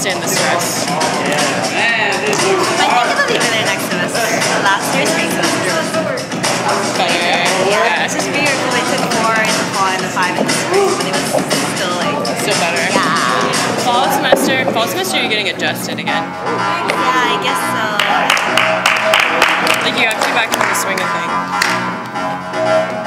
understand the stress. I think it'll be better next semester. Last year's spring semester was Better. yeah. SSB we took 4 in the fall and 5 in the spring, but it was still like Still better. yeah. Fall semester you're getting adjusted again. Yeah, I guess so. Like you have to get back into the swing of things.